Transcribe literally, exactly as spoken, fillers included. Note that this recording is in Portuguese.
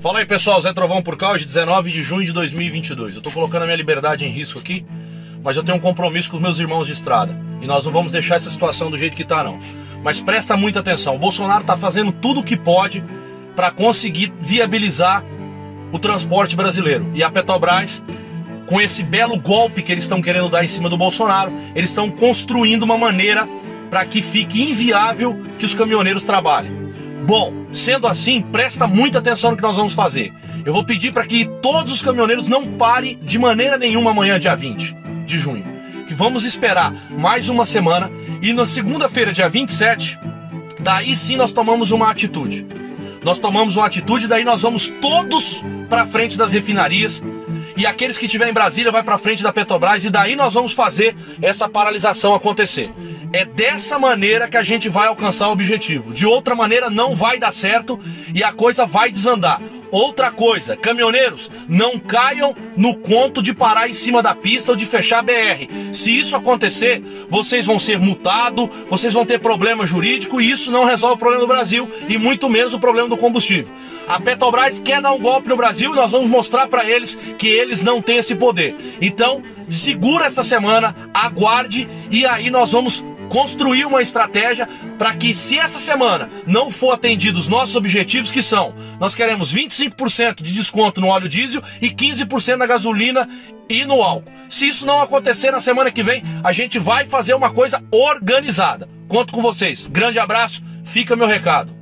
Fala aí pessoal, Zé Trovão por cá, hoje dezenove de junho de dois mil e vinte e dois. Eu tô colocando a minha liberdade em risco aqui, mas eu tenho um compromisso com os meus irmãos de estrada. E nós não vamos deixar essa situação do jeito que tá não. Mas presta muita atenção, o Bolsonaro tá fazendo tudo o que pode para conseguir viabilizar o transporte brasileiro. E a Petrobras, com esse belo golpe que eles estão querendo dar em cima do Bolsonaro, eles estão construindo uma maneira para que fique inviável que os caminhoneiros trabalhem. Bom, sendo assim, presta muita atenção no que nós vamos fazer. Eu vou pedir para que todos os caminhoneiros não parem de maneira nenhuma amanhã, dia vinte de junho. Que vamos esperar mais uma semana e na segunda-feira, dia vinte e sete, daí sim nós tomamos uma atitude. Nós tomamos uma atitude, daí nós vamos todos para frente das refinarias e aqueles que estiverem em Brasília vai para frente da Petrobras e daí nós vamos fazer essa paralisação acontecer. É dessa maneira que a gente vai alcançar o objetivo. De outra maneira não vai dar certo e a coisa vai desandar. Outra coisa, caminhoneiros, não caiam no conto de parar em cima da pista ou de fechar a B R. Se isso acontecer, vocês vão ser multados, vocês vão ter problema jurídico e isso não resolve o problema do Brasil e muito menos o problema do combustível. A Petrobras quer dar um golpe no Brasil e nós vamos mostrar para eles que eles não têm esse poder. Então, segura essa semana, aguarde e aí nós vamos construir uma estratégia para que, se essa semana não for atendido os nossos objetivos, que são, nós queremos vinte e cinco por cento de desconto no óleo diesel e quinze por cento na gasolina e no álcool. Se isso não acontecer na semana que vem, a gente vai fazer uma coisa organizada. Conto com vocês. Grande abraço, fica meu recado.